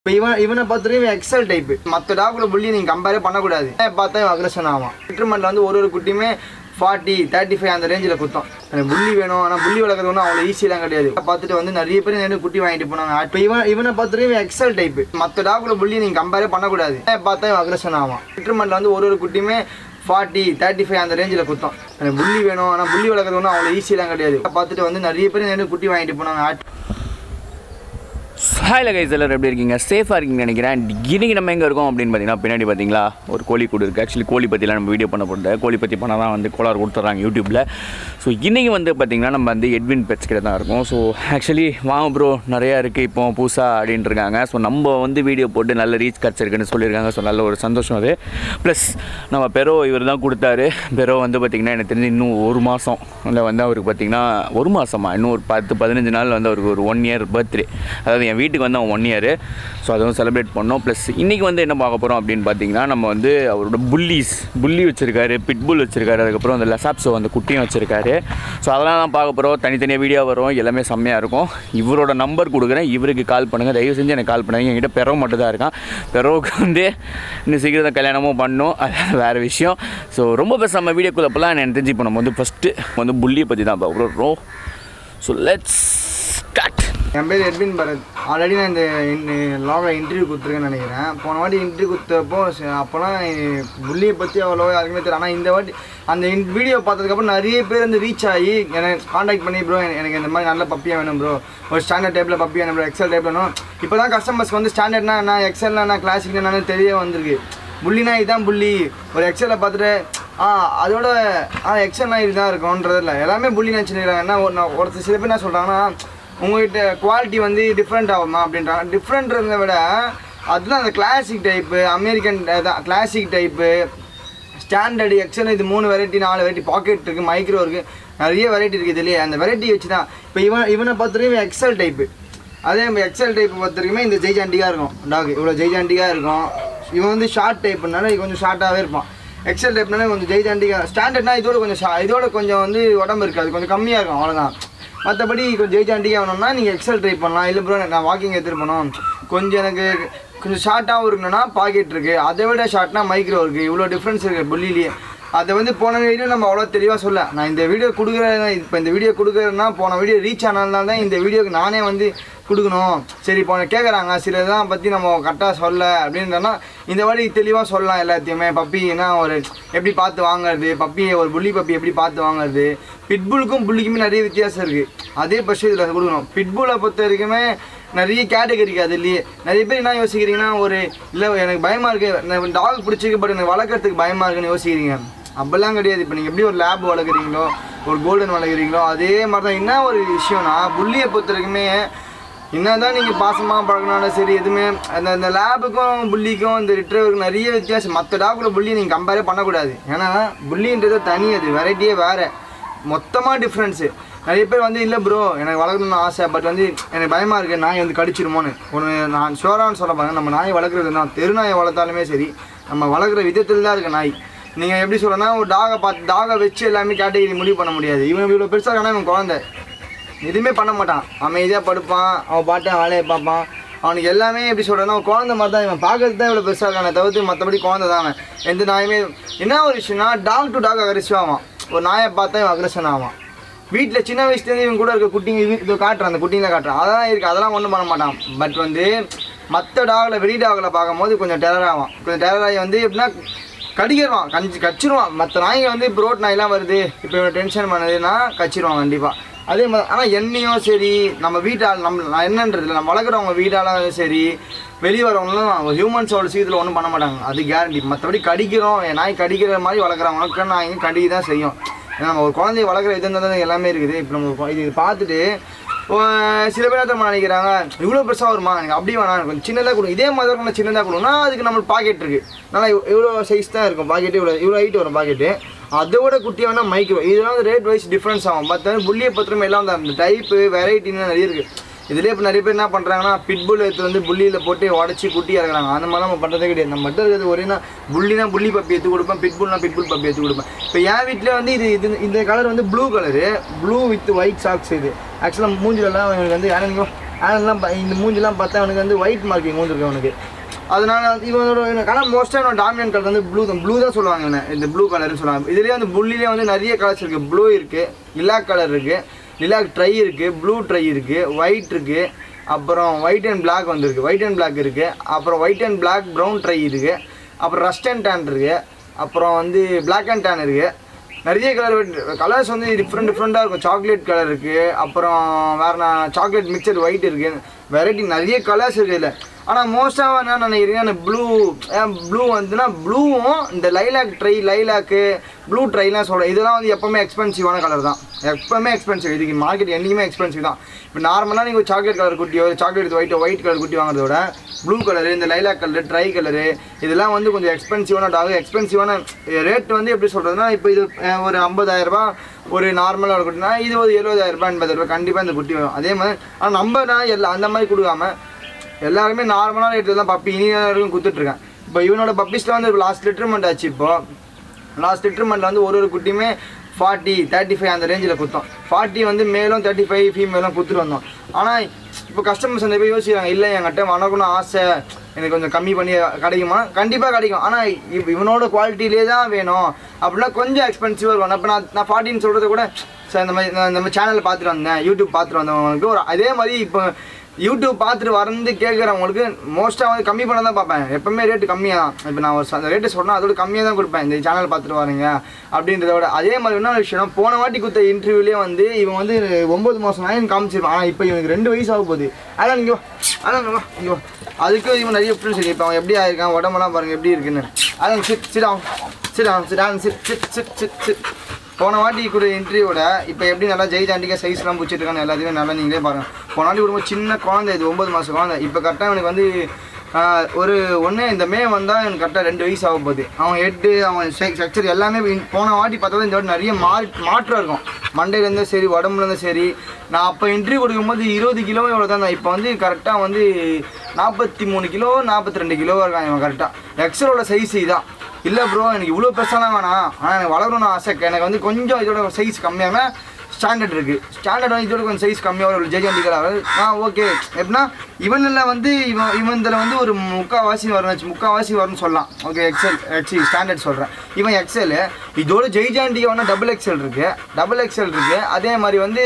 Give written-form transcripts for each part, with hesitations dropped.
இவனை பொறுத்தவரைக்கும் XL type. மற்ற டாக்ல புள்ளி நீங்கள் கம்பேரே பண்ணக்கூடாது. பார்த்தா அக்ரஷன் ஆகும். ட்ரீட்மெண்ட்டில் வந்து ஒரு குட்டியுமே 40, 35 அந்த ரேஞ்சில் குத்தம். எனக்கு புள்ளி வேணும். ஆனால் புள்ளி வளர்க்குறது ஒன்றும் அவ்வளோ ஈஸியெலாம் கிடையாது. பார்த்துட்டு வந்து நிறைய பேர் நேரம் குட்டி வாங்கிட்டு போனாங்க. இப்போ இவனை பொறுத்தவரைக்கும் எக்ஸல் டைப். மற்ற டாக்ல புள்ளி நீங்கள் கம்பேரே பண்ணக்கூடாது. பார்த்தா அக்ரஷன் ஆகும். ட்ரீட்மெண்ட்டில் வந்து ஒரு குட்டியுமே 40, 35 அந்த ரேஞ்சில் குத்தம். எனக்கு புள்ளி வேணும். ஆனால் புள்ளி வளர்க்குறது ஒன்றும் அவ்வளோ ஈஸியெலாம் கிடையாது. பார்த்துட்டு வந்து நிறைய பேர் நேரம் குட்டி வாங்கிட்டு போனாங்க. ஹாய்ல கைஸ், எல்லோரும் எப்படி இருக்கீங்க? சேஃபாக இருக்கீங்கன்னு நினைக்கிறேன். இன்றைக்கி நம்ம எங்கே இருக்கோம் அப்படின்னு பார்த்தீங்கன்னா, பின்னாடி பார்த்தீங்களா ஒரு கோழி கூடு இருக்குது. ஆக்சுவலி கோழி பற்றிலாம் நம்ம வீடியோ பண்ண போட்டு கோழி பற்றி பண்ணால் தான் வந்து கோளாறு கொடுத்துட்றாங்க யூடியூப்பில். ஸோ இன்றைக்கி வந்து பார்த்திங்கன்னா நம்ம வந்து எட்வின் பெட்ஸ் கிட்ட தான் இருக்கோம். ஸோ ஆக்சுவலி வாங்க ப்ரோ, நிறையா இருக்குது இப்போ புதுசாக அப்படின்ட்டு இருக்காங்க. ஸோ நம்ம வந்து வீடியோ போட்டு நல்ல ரீச் கிடச்சிருக்குன்னு சொல்லியிருக்காங்க. ஸோ நல்ல ஒரு சந்தோஷம் அது. ப்ளஸ் நம்ம பெரோ இவர் தான் கொடுத்தாரு. பெரோ வந்து பார்த்திங்கன்னா எனக்கு தெரிஞ்சு இன்னும் ஒரு மாதம் இல்லை வந்து அவருக்கு பார்த்திங்கன்னா ஒரு மாதமா இன்னும் ஒரு 10-15 நாள் வந்து அவருக்கு ஒரு 1 year பர்த்டே. அதாவது என் வீட்டுக்கு வந்து அவன் 1 year. ஸோ அதுவும் செலிப்ரேட் பண்ணோம். ப்ளஸ் இன்றைக்கி வந்து என்ன பார்க்க போகிறோம் அப்படின்னு பார்த்தீங்கன்னா, நம்ம வந்து அவரோட புள்ளி வச்சுருக்காரு, பிட்புல் வச்சுருக்காரு, அதுக்கப்புறம் அந்த லெசாப்ஸோ அந்த குட்டியும் வச்சுருக்காரு. ஸோ அதெல்லாம் தான் பார்க்க போகிறோம். தனித்தனியாக வீடியோ வரும், எல்லாமே செம்மையாக இருக்கும். இவரோட நம்பர் கொடுக்குறேன், இவருக்கு கால் பண்ணுங்கள். தயவு செஞ்சு எனக்கு கால் பண்ணுங்கள். என்கிட்ட பெரோ மட்டும் தான் இருக்கான். பெரோவுக்கு வந்து இன்னும் சீக்கிரம் தான் கல்யாணமும் பண்ணணும், அது வேறு விஷயம். ஸோ ரொம்ப பேசாமல் வீடியோக்குள்ளே போகலாம். எனக்கு தெரிஞ்சு இப்போ நம்ம வந்து ஃபஸ்ட்டு வந்து புள்ளியை பற்றி தான் பார்க்குறோம். So let's start. என் பேர் எட்வின் பரத். ஆல்ரெடி நான் இந்த லாகில் இன்டர்வியூ கொடுத்துருக்கேன்னு நினைக்கிறேன். போன வாட்டி இன்டர்வியூ கொடுத்தப்போ அப்போலாம் புள்ளியை பற்றி அவ்வளோ யாருக்குமே தெரியும். ஆனால் இந்த வாட்டி அந்த வீடியோ பார்த்ததுக்கப்புறம் நிறைய பேர் வந்து ரீச் ஆகி எனக்கு காண்டாக்ட் பண்ணி, ப்ரோ எனக்கு இந்த மாதிரி நல்ல பப்பியாக வேணும் ப்ரோ, ஒரு ஸ்டாண்டர்ட் டைப்பில் பப்பி வேணும் ப்ரோ, எக்ஸல் டைப் வேணும். இப்போ தான் கஸ்டமர்ஸ்க்கு வந்து ஸ்டாண்டர்ட்னா என்ன, எக்ஸல்னா என்ன, கிளாசிக்னா என்னன்னு தெரிய வந்திருக்கு. புள்ளினா இதுதான் புள்ளி. ஒரு எக்ஸலில் பார்த்துட்டு அதோட எக்ஸல்னா இதுதான் இருக்கும்ன்றதில்ல, எல்லாமே புள்ளி நினச்சிருக்கிறாங்க. என்ன ஒருத்தர் சில பேர் என்ன சொல்கிறாங்கன்னா, உங்கள்கிட்ட குவாலிட்டி வந்து டிஃப்ரெண்ட் ஆகுமா அப்படின்றாங்க. டிஃப்ரெண்ட்றதை விட அதுதான் அந்த கிளாசிக் டைப்பு, அமெரிக்கன் தான் கிளாசிக் டைப்பு, ஸ்டாண்டர்டு, எக்ஸல், இது 3 வெரைட்டி 4 வெரைட்டி, பாக்கெட் இருக்குது, மைக்ரோ இருக்குது, நிறைய வெரைட்டி இருக்குது இல்லையா. அந்த வெரைட்டி வச்சு தான் இப்போ இவனை பொறுத்தவரைக்கும் எக்ஸல் டைப்பு. அதே எக்ஸல் டைப்பு பொறுத்தவரைக்குமே இந்த ஜெய்ஜாண்டிக்காக இருக்கும் டாக், இவ்வளோ ஜெய்ஜாண்டிக்காக இருக்கும். இவன் வந்து ஷார்ட் டைப்புனால கொஞ்சம் ஷார்ட்டாகவே இருப்பான். எக்ஸல் டைப்னால கொஞ்சம் ஜெய்ஜாண்டிக்காக. ஸ்டாண்டர்ட்னா இதோட கொஞ்சம் வந்து உடம்பு இருக்காது, கொஞ்சம் கம்மியாக இருக்கும், அவ்வளோதான். மற்றபடி கொஞ்சம் ஜெய்ஜாண்டிக்காக வேணும்னா நீங்கள் எக்ஸல் ட்ரை பண்ணலாம். இல்லை ப்ரோ நான் வாக்கிங் எடுத்துகிட்டு போனோம், எனக்கு கொஞ்சம் ஷார்ட்டாகவும் இருக்கணும்னா பாக்கெட் இருக்குது, அதை விட ஷார்ட்னா மைக்ரோ இருக்குது. இவ்வளோ டிஃப்ரென்ஸ் இருக்குது புள்ளிலேயே. அதை வந்து போன வீடியோ நம்ம அவ்வளோ தெளிவாக சொல்ல. நான் இந்த வீடியோ கொடுக்குறேன், இப்போ இந்த வீடியோ கொடுக்குறேன்னா போன வீடியோ ரீச் ஆனதுனால தான் இந்த வீடியோக்கு நானே வந்து கொடுக்கணும். சரி இப்போ கேட்குறாங்க சில இதெல்லாம் பற்றி நம்ம கரெக்டாக சொல்ல அப்படின்றனா இந்த வாட்டி தெளிவாக சொல்லலாம் எல்லாத்தையுமே. பப்பின்னா ஒரு எப்படி பார்த்து வாங்குறது, பப்பியை ஒரு புள்ளி பப்பி எப்படி பார்த்து வாங்குறது. பிட்புலுக்கும் புள்ளிக்குமே நிறைய வித்தியாசம் இருக்குது. அதே பட்சம் இதில் கொடுக்கணும். பிட்புலை பொறுத்த வரைக்குமே நிறைய கேட்டகரிக்கு அது இல்லையே. நிறைய பேர் என்ன யோசிக்கிறீங்கன்னா, ஒரு இல்லை எனக்கு பயமாக இருக்குது, டாக் பிடிச்சிருக்கு, பட் எனக்கு வளர்க்குறதுக்கு பயமாக இருக்குன்னு யோசிக்கிறீங்க. அப்படிலாம் கிடையாது. இப்போ நீங்கள் எப்படி ஒரு லேப் வளர்க்குறீங்களோ, ஒரு கோல்டன் வளர்க்குறீங்களோ, அதே மாதிரி தான். என்ன ஒரு விஷயம்னா, புள்ளியை பொறுத்த வரைக்குமே என்ன தான் நீங்கள் பாசமாக பழகினாலும் சரி, எதுவுமே அந்த லேபுக்கும் புள்ளிக்கும் இந்த ரிட்ரைவருக்கும் நிறைய வித்தியாசம். மற்ற டாக்கில் புள்ளி நீங்கள் கம்பேரே பண்ணக்கூடாது. ஏன்னா புள்ளின்றது தனி, அது வெரைட்டியே வேறு, மொத்தமாக டிஃப்ரென்ஸு. நிறைய பேர் வந்து இல்லை ப்ரோ எனக்கு வளர்க்கணும்னு ஆசை, பட் வந்து எனக்கு பயமாக இருக்குது, நாய் வந்து கடிச்சிருமோன்னு. நான் ஷோரான்னு சொல்ல பாருங்க, நம்ம நாயை வளர்க்குறது தான், தெரு நாயை வளர்த்தாலுமே சரி, நம்ம வளர்க்குற விதத்தில் தான் இருக்குது நாய். நீங்கள் எப்படி சொல்லணும்னா, ஒரு டாகை வச்சு எல்லாமே கேட்டகரி முடிவு பண்ண முடியாது. இவன் இவ்வளோ பெருசாக இருக்கானா, இவன் குழந்தை எதுவுமே பண்ண மாட்டான், அமைதியாக படுப்பான், அவன் பாட்டு வேலையை பார்ப்பான். அவனுக்கு எல்லாமே எப்படி சொல்கிறேன்னா குழந்தை மாதிரி தான். இவன் பார்க்கறது தான் இவ்வளோ பெருசாக இருக்கானே தவிர்த்து மற்றபடி குழந்தை தானே. எந்த நாயுமே என்ன ஒரு விஷயம்னா, டாக் டு டாக் அக்ரெசிவ் ஆவான். ஒரு நாயை பார்த்தா இவன் அக்ரெஷன் ஆவான். வீட்டில் சின்ன வயசுலேருந்து இவன் கூட இருக்க குட்டிங்க இது காட்டுறான், அந்த குட்டிங்க காட்டுறான், அதெல்லாம் இருக்குது, அதெல்லாம் ஒன்றும் பண்ண மாட்டான். பட் வந்து மற்ற டாகில் வெளி டாகில் பார்க்கும்போது கொஞ்சம் டெரர் ஆவான். கொஞ்சம் டெரர் ஆகி வந்து எப்படின்னா கடிக்கிறவான், கச்சிருவான். மற்ற நாய்ங்க வந்து இப்போ ரோட் நாயெல்லாம் வருது, இப்போ இவன் டென்ஷன் பண்ணுதுன்னா கச்சிருவான் கண்டிப்பாக. அதே மாதிரி ஆனால் என்னையும் சரி, நம்ம வீட்டால் நான் என்னன்றதில்லை, நம்ம வளர்க்குறவங்க வீட்டாலும் சரி, வெளியே வரவங்களும் ஹியூமன்ஸோட சீக்கிரத்தில் ஒன்றும் பண்ண மாட்டாங்க, அது கேரண்டி. மற்றபடி கடிக்கிறோம், நாய் கடிக்கிற மாதிரி வளர்க்குறவங்களுக்கு நாய்ங்க கடிக்க தான் செய்யும். ஏன்னா நம்ம ஒரு குழந்தைய வளர்க்குற இது தான் எல்லாமே இருக்குது. இப்போ நம்ம இது பார்த்துட்டு சில பேர் தான் நினைக்கிறாங்க, இவ்வளோ பெருசாக வருமா, எனக்கு அப்படி வேணாம், கொஞ்சம் சின்னதாக கொடுங்க. இதே மாதிரி கொஞ்சம் சின்னதாக கொடுங்கன்னா அதுக்கு நம்மளுக்கு பாக்கெட் இருக்குது, நல்லா இவ்வளோ சைஸ் தான் இருக்கும் பாக்கெட்டு, இவ்வளோ ஹைட் வரும் பாக்கெட்டு. அதோட குட்டியாக வேணால் மைக்ரோ. இதெல்லாம் வந்து ரேட் வைஸ் டிஃப்ரென்ஸ் ஆகும். மற்ற புள்ளியை பத்திரமே எல்லாம் அந்த டைப்பு வெரைட்டின்னு நிறைய இருக்குது. இதிலே இப்போ நிறைய பேர் என்ன பண்ணுறாங்கன்னா, பிட்புல் எடுத்து வந்து புள்ளியில் போட்டு உடச்சி குட்டி இறக்குறாங்க. அந்த மாதிரிலாம் நம்ம பண்ணுறதே கிடையாது. நம்ம மட்டும் இருக்கிறது ஒரேனா புள்ளினா புள்ளி பப்பி எடுத்து கொடுப்பேன், பிட்புல்னா பிட்புல் பப்பி எடுத்து கொடுப்பேன். இப்போ என் வீட்டில் வந்து இந்த கலர் வந்து blue colour, blue with white socks. இது ஆக்சுவலாக மூஞ்சிலெல்லாம் எனக்கு வந்து யாரும் அதெல்லாம் இந்த மூஞ்சிலாம் பார்த்தா அவனுக்கு வந்து ஒயிட் மார்க்கிங் மூஞ்சிருக்கு அவனுக்கு. அதனால இவனோட ஆனால் மோஸ்ட்டாக என்னோட டாமினன்ட் கலர் வந்து ப்ளூ தான் சொல்லுவாங்க. என்ன இந்த ப்ளூ கலர்னு சொல்லுவாங்க. இதுலேயே வந்து புள்ளிலே வந்து நிறைய கலர்ஸ் இருக்குது. ப்ளூ இருக்குது, லிலாக் கலர் இருக்குது, லிலாக் ட்ரை இருக்குது, ப்ளூ ட்ரை இருக்குது, ஒயிட் இருக்குது, அப்புறம் ஒயிட் அண்ட் பிளாக் வந்துருக்கு, ஒயிட் அண்ட் பிளாக் இருக்குது, அப்புறம் white and black brown tri இருக்குது, அப்புறம் ரஸ்ட் அண்ட் டேன் இருக்குது, அப்புறம் வந்து பிளாக் அண்ட் டேன் இருக்குது. நிறைய கலர்ஸ் வந்து டிஃப்ரெண்ட்டாக இருக்கும். சாக்லேட் கலர் இருக்குது, அப்புறம் வேறு சாக்லேட் மிக்சர் ஒயிட் இருக்குது, வெரைட்டி நிறைய கலர்ஸ் இருக்குது இதில். ஆனால் மோஸ்ட்டாக என்ன நினைக்கிறீங்க, அந்த ப்ளூ வந்துன்னா ப்ளூவும் இந்த லைலாக்கு ப்ளூ ட்ரைலாம் சொல்கிறேன். இதெல்லாம் வந்து எப்போவுமே எக்ஸ்பென்சிவான கலர் தான், எப்போவுமே எக்ஸ்பென்சிவ். இதுக்கு மார்க்கெட் என்றைக்குமே எக்ஸ்பென்சிவ் தான். இப்போ நார்மலாக நீங்கள் சாக்லேட் கலர் குட்டியோ சாக்லேட் ஒயிட் கலர் குட்டி வாங்குறத விட ப்ளூ கலரு, இந்த லைலாக் கலரு, ட்ரை கலரு இதெல்லாம் வந்து கொஞ்சம் எக்ஸ்பென்சிவான டாக். எக்ஸ்பென்சிவான ரேட் வந்து எப்படி சொல்கிறதுனா, இப்போ இது ஒரு 50,000 ஒரு நார்மலாக ஒரு குட்டினா இது ஒரு 70,000 80,000 கண்டிப்பாக இந்த குட்டி வரும். அதே மாதிரி ஆனால் நம்ம எல்லாம் அந்த மாதிரி கொடுக்காம எல்லாருமே நார்மலான ரேட்டு தான் பப்பி இனியும் கொடுத்துட்ருக்கேன். இப்போ இவனோட பப்பீஸில் வந்து லாஸ்ட் லிட்டர்மெண்ட் ஆச்சு. இப்போது லாஸ்ட் லிட்டர்மெண்ட்டில் வந்து ஒரு குட்டியுமே 40 35 அந்த ரேஞ்சில் கொடுத்தோம். 40 வந்து மேலும் 35 ஃபீமேலும் கொடுத்துட்டு வந்தோம். ஆனால் இப்போ கஸ்டமர்ஸ் வந்து போய் யோசிக்கிறாங்க, இல்லை என்கிட்ட வணக்கம்னு ஆசை, எனக்கு கொஞ்சம் கம்மி பண்ணி கிடைக்குமா? கண்டிப்பாக கிடைக்கும். ஆனால் இவனோட குவாலிட்டியிலே தான் வேணும் அப்படின்னா கொஞ்சம் எக்ஸ்பென்சிவாக இருக்கும். அப்போ நான் 40ன்னு சொல்கிறத கூட சார் இந்த மாதிரி சேனலில் பார்த்துட்டு வந்தேன், யூடியூப் பார்த்துட்டு வந்தவங்களுக்கு ஒரு அதே மாதிரி இப்போ யூடியூப் பார்த்துட்டு வந்து கேட்குறவங்களுக்கு மோஸ்ட்டாக வந்து கம்மி பண்ண தான் பார்ப்பேன். எப்போவுமே ரேட்டு கம்மியாக தான். இப்போ நான் அந்த ரேட்டு சொன்னால் அதோட கம்மியாக தான் கொடுப்பேன். இந்த சேனல் பார்த்துட்டு வரீங்க அப்படின்றத விட. அதே மாதிரி என்ன விஷயம், போன வாட்டி கொடுத்த இன்டர்வியூலேயே வந்து இவன் வந்து 9 மாதம் நான் காமிச்சிருப்பான். ஆனால் இப்போ இவனுக்கு 2 வயசு ஆக போகுது. அதான் இங்கே இங்கே அதுக்கு இவன் நிறைய டிஃப்ரென்ஸ் இருக்குது. இப்போ அவன் எப்படி ஆயிருக்கான், உடம்பெல்லாம் பாருங்கள் எப்படி இருக்குன்னு. அதான் சிட் போன வாட்டி கூட இன்டர்வியூட இப்போ எப்படி நல்லா ஜெயிஜாண்டிக்காக சைஸ்லாம் பிடிச்சிருக்கான்னு எல்லாத்தையுமே நல்லா நீங்களே பாருங்கள். போன வாட்டி ரொம்ப சின்ன குழந்தை, இது 9 மாதம் குழந்தை. இப்போ கரெக்டாக எனக்கு வந்து இந்த மே வந்தால் எனக்கு கரெக்டாக 2 வயசு ஆக போகுது. அவன் ஹெட்டு அவன் ஸ்ட்ரக்சர் எல்லாமே போன வாட்டி பார்த்தா இந்த வாட்டி நிறைய மாற்றம் இருக்கும். மண்டையிலேருந்தும் சரி உடம்புலேருந்தும் சரி. நான் அப்போ இன்டர்வியூ கொடுக்கும்போது 20 கிலோ எவ்வளோ தான். இப்போ வந்து கரெக்டாக வந்து 43 கிலோ 42 கிலோவாக இருக்கான் இவன் கரெக்டாக. எக்ஸலோட சைஸ் இதான். இல்லை ப்ரோ எனக்கு இவ்வளோ பெருசாலாம் வேணாம், ஆனால் எனக்கு வளரணும்னு ஆசை. எனக்கு வந்து கொஞ்சம் இதோட சைஸ் கம்மியாக ஸ்டாண்டர்ட் இருக்குது. ஸ்டாண்டர்ட் வந்து இதோட கொஞ்சம் சைஸ் கம்மியாக ஒரு ஜெய்ஜாண்டிக்கலாக ஓகே. எப்படின்னா இவனில் வந்து இவன் இதில் வந்து ஒரு முக்கால்வாசி வரும்னு சொல்லலாம். ஓகே எக்ஸல் ஸ்டாண்டர்ட் சொல்கிறேன். இவன் எக்ஸல். இதோட ஜெய்ஜாண்டிக்கா வந்து டபுள் எக்ஸல் இருக்குது. அதே மாதிரி வந்து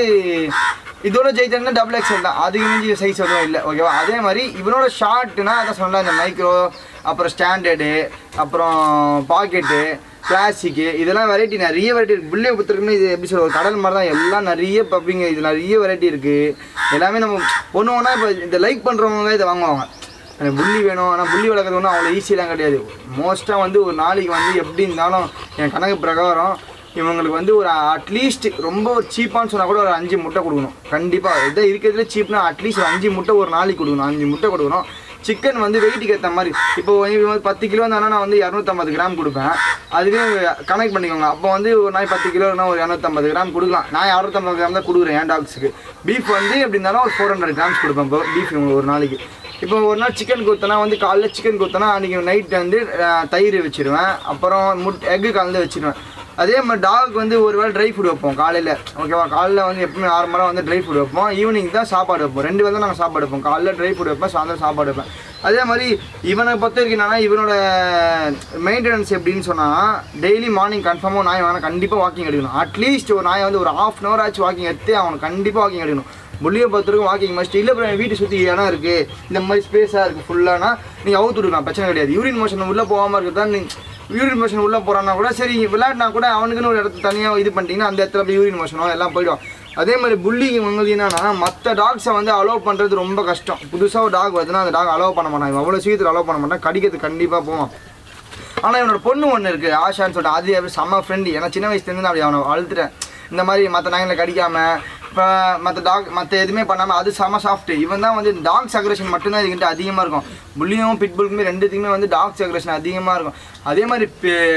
இதோட ஜெய்ஜாண்டிக்கா டபுள் எக்ஸல் தான். அதுக்கு மிஞ்சி சைஸ் எதுவும் இல்லை. ஓகேவா? அதே மாதிரி இவனோட ஷார்ட்னா அதான் சொல்லலாம், இந்த மைக்ரோ, அப்புறம் ஸ்டாண்டர்டு, அப்புறம் பாக்கெட்டு, கிளாசிக்கு, இதெல்லாம் வெரைட்டி நிறைய வெரைட்டி இருக்குது. புள்ளைய புத்திரக்குமே இது எப்படி சொல்ல, ஒரு கடல் மாதிரி தான். எல்லாம் நிறைய பப்பிங்க, இது நிறைய வெரைட்டி இருக்குது. எல்லாமே நம்ம ஒன்றா இப்போ இந்த லைக் பண்ணுறவங்க இதை வாங்குவாங்க. எனக்கு புள்ளி வேணும். ஆனால் புள்ளி வளர்க்குறது ஒன்றும் அவ்வளோ ஈஸியெலாம் கிடையாது. மோஸ்ட்டாக வந்து ஒரு நாளைக்கு வந்து எப்படி இருந்தாலும் என் கணக்கு பிரகாரம் இவங்களுக்கு வந்து ஒரு அட்லீஸ்ட் ரொம்ப ஒரு சீப்பான்னு சொன்னால் கூட ஒரு 5 முட்டை கொடுக்கணும். கண்டிப்பாக இதை இருக்கிறதுல சீப்னா அட்லீஸ்ட் ஒரு 5 முட்டை ஒரு நாளைக்கு கொடுக்கணும். 5 முட்டை கொடுக்கணும். சிக்கன் வந்து வெயிட்டுக்கு ஏற்ற மாதிரி. இப்போ 10 கிலோ இருந்தால் நான் வந்து 250 கிராம் கொடுப்பேன். அதுவே கனெக்ட் பண்ணிக்கோங்க. அப்போ வந்து ஒரு நாய் 10 கிலோனா ஒரு 250 கிராம் கொடுக்கலாம். நான் 250 கிராம் தான் கொடுக்குறேன் என் டாக்ஸுக்கு. பீஃப் வந்து எப்படி இருந்தாலும் ஒரு 400 கிராம்ஸ் கொடுப்பேன். இப்போ பீஃப் இவங்களுக்கு ஒரு நாளைக்கு. இப்போ ஒரு நாள் சிக்கன் கொடுத்தனா வந்து காலைல சிக்கன் கொடுத்தனா அன்றைக்கி நைட் வந்து தயிர் வச்சுருவேன். அப்புறம் எக்கு கலந்து வச்சுருவேன். அதே மாதிரி டாக் வந்து ஒரு வேளை ட்ரை ஃபுட் வைப்போம் காலையில். ஓகேவா? காலையில் வந்து எப்பவுமே நார்மலாக வந்து ட்ரை ஃபுட் வைப்போம். ஈவினிங் தான் சாப்பாடு வைப்போம். 2 வேளை தான் நாங்கள் சாப்பாடு வைப்போம். காலைல ட்ரை ஃபுட் வைப்பேன், சாயந்தரம் சாப்பாடு வைப்பேன். அதே மாதிரி இவனை பொறுத்த வரைக்கும் என்னன்னா, இவனோட மெயின்டெனன்ஸ் எப்படின்னு சொன்னால், டெய்லி மார்னிங் கன்ஃபார்மாக நாய் வேணால் கண்டிப்பாக வாக்கிங் எடுக்கணும். அட்லீஸ்ட் ஒரு நாயை வந்து ஒரு 1/2 hour ஆச்சு வாக்கிங் எடுத்து அவனுக்கு கண்டிப்பாக வாக்கிங் எடுக்கணும். புள்ளியை பொறுத்தவரைக்கும் வாக்கிங் மஸ்ட். இல்லை அப்புறம் வீட்டை சுற்றி இடம் இருக்குது, இந்த மாதிரி ஸ்பேஸாக இருக்குது ஃபுல்லானா நீங்கள் அவுத்து விடுக்கலாம், பிரச்சனை கிடையாது. யூரின் மோஷன் உள்ளே போகாமல் இருக்குது தான். யூரின் மோஷன் உள்ளே போகிறான்னா கூட சரி, விளையாடினா கூட அவனுக்குன்னு ஒரு இடத்துல தனியாக இது பண்ணிட்டீங்கன்னா அந்த இடத்துல போய் யூரின் மோஷனோ எல்லாம் போய்டும். அதே மாதிரி புல்லிங் உங்களுக்கு என்னன்னா, மற்ற டாக்ஸை வந்து அலோவ் பண்ணுறது ரொம்ப கஷ்டம். புதுசாக ஒரு டாக் வருதுன்னா அந்த டாக் அலோவ் பண்ண மாட்டான். அவ்வளோ சீக்கிரத்தில் அலோவ் பண்ண மாட்டான். கடிக்கிறதுக்கு கண்டிப்பாக போவான். ஆனால் இவனோட பொண்ணு ஒன்று இருக்குது, ஆஷான்னு சொல்லிட்டு. அது அப்படி செம்ம ஃப்ரெண்டு. ஏன்னா சின்ன வயசுலேருந்து அப்படி அவனை வளர்த்துட்டேன். இந்த மாதிரி மற்ற நாய்களை கடிக்காமல், இப்போ மற்ற எதுவுமே பண்ணாமல் அது செம்ம சாஃப்ட்டு. இவன் தான் வந்து டாக்ஸ் அக்ரேஷன் மட்டும்தான் இதுக்கிட்ட அதிகமாக இருக்கும். புல்லியும் பிட்புல்க்குமே ரெண்டுத்துக்குமே வந்து டாக்ஸ் அக்ரேஷன் அதிகமாக இருக்கும். அதே மாதிரி